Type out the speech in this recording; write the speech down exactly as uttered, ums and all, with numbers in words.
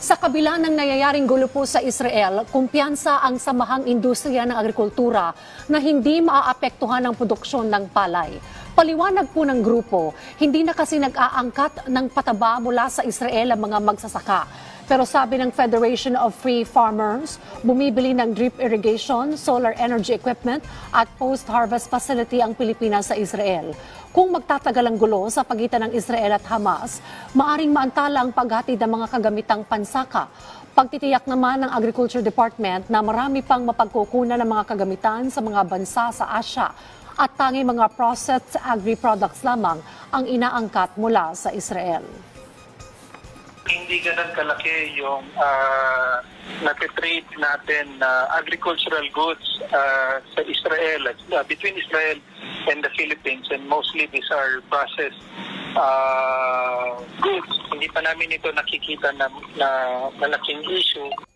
Sa kabila ng nanyayaring gulo po sa Israel, kumpiyansa ang samahang industriya ng agrikultura na hindi maaapektuhan ang produksyon ng palay. Paliwanag po ng grupo, hindi na kasi nag-aangkat ng pataba mula sa Israel ang mga magsasaka. Pero sabi ng Federation of Free Farmers, bumibili ng drip irrigation, solar energy equipment at post-harvest facility ang Pilipinas sa Israel. Kung magtatagal ang gulo sa pagitan ng Israel at Hamas, maaring maantala ang paghatid ng mga kagamitang pansaka. Pagtitiyak naman ng Agriculture Department na marami pang mapagkukunan ng mga kagamitan sa mga bansa sa Asia at tangi mga processed agri-products lamang ang inaangkat mula sa Israel. Hindi ganun kalaki yung uh, natitrade natin na uh, agricultural goods uh, sa Israel, uh, between Israel and the Philippines, and mostly these are processed uh, goods. Hindi pa namin ito nakikita na, na malaking issue.